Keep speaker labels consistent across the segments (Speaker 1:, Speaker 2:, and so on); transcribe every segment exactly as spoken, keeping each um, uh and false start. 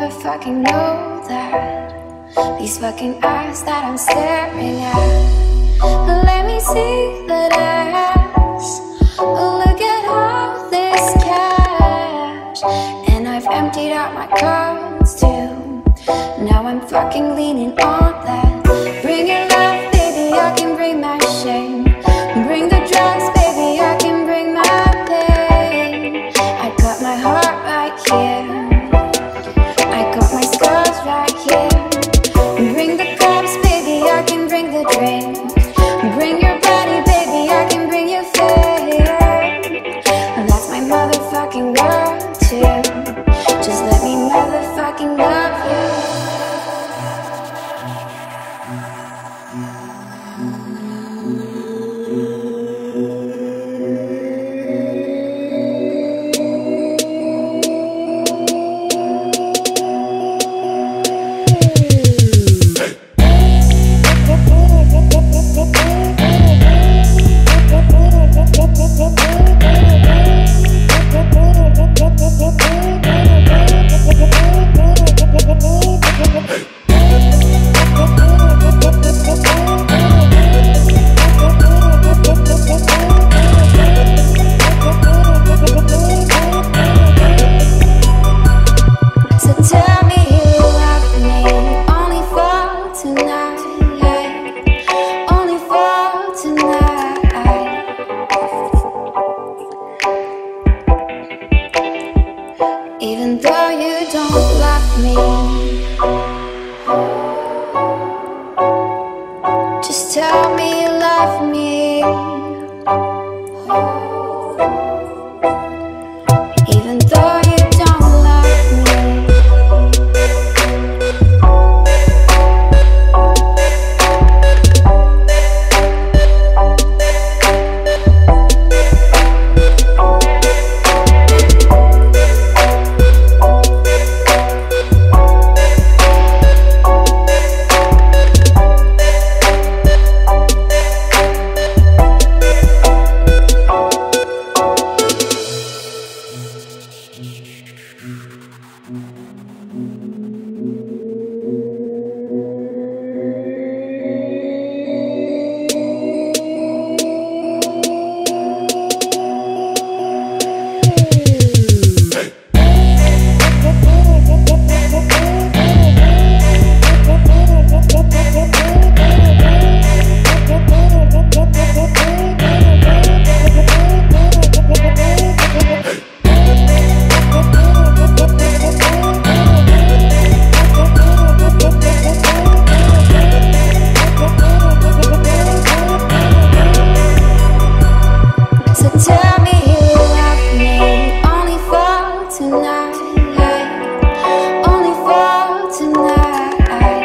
Speaker 1: never fucking know that. These fucking eyes that I'm staring at, let me see that ass. Look at all this cash, and I've emptied out my cards too. Now I'm fucking leaning on that. Bring your love, baby, I can bring my shame. Bring the drugs, baby, I can bring my pain. I got my heart right here, I got my scars right here. Bring the cups, baby, I can bring the drink. Bring your body, baby, I can bring your fame. That's my motherfucking world too. Just let me motherfucking love you. Even though you don't love me, just tell me you love me. Even though you don't love me, tell me you love me. Only for tonight, only for tonight.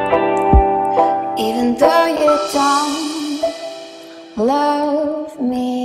Speaker 1: Even though you don't love me.